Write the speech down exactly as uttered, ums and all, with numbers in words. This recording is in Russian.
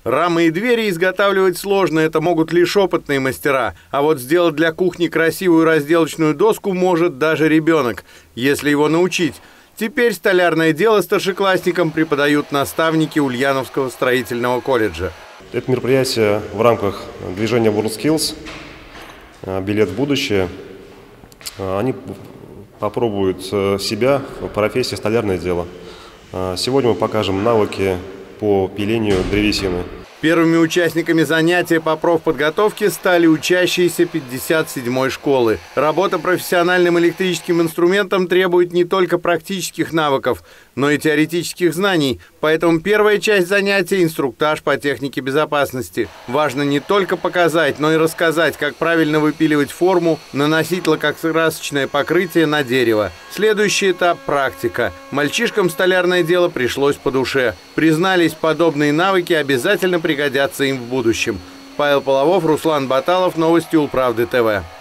Рамы и двери изготавливать сложно, это могут лишь опытные мастера. А вот сделать для кухни красивую разделочную доску может даже ребенок, если его научить. Теперь столярное дело старшеклассникам преподают наставники Ульяновского строительного колледжа. Это мероприятие в рамках движения WorldSkills, билет в будущее. Они попробуют себя в профессии столярное дело. Сегодня мы покажем навыки по пилению древесины. Первыми участниками занятия по профподготовке стали учащиеся пятьдесят седьмой школы. Работа профессиональным электрическим инструментом требует не только практических навыков, но и теоретических знаний. Поэтому первая часть занятия – инструктаж по технике безопасности. Важно не только показать, но и рассказать, как правильно выпиливать форму, наносить лакокрасочное покрытие на дерево. Следующий этап – практика. Мальчишкам столярное дело пришлось по душе. Признались, подобные навыки обязательно пригодятся им в будущем. Павел Половов, Руслан Баталов, новости Улправды ТВ.